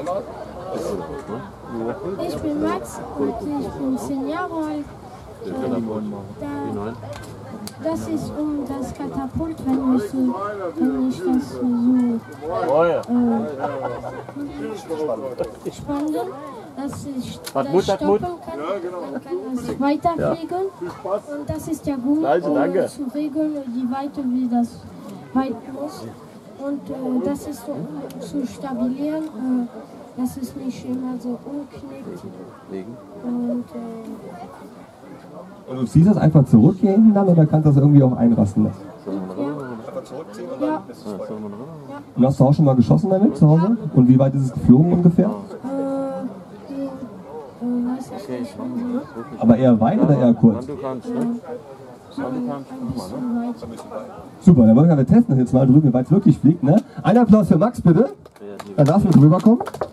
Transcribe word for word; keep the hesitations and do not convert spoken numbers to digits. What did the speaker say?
Ich bin Max und ich bin zehn Jahre alt. Da, das ist um das Katapult, wenn ich, so, wenn ich das so äh, spannend, dass ich das stoppen kann, dann kann das weiterfliegen. Und das ist der Gummi, um zu regeln, wie weit wie das weit muss. Und äh, das ist so, um zu stabilieren, äh, dass es nicht immer so umknickt. Und, äh, Und du ziehst das einfach zurück hier hinten dann oder kannst du das irgendwie auch einrasten lassen? ja. Einfach zurückziehen und dann Ja. ist es frei. Ja. Und hast du auch schon mal geschossen damit zu Hause? Und wie weit ist es geflogen ungefähr? Äh, die, äh, weiß ich nicht mehr. Aber eher weit oder eher kurz? Du kannst, ne? So ein bisschen weit. Super, dann wollen wir testen das jetzt mal drüben, wie weit es wirklich fliegt. Ne? Ein Applaus für Max bitte. Dann darfst du mit rüberkommen.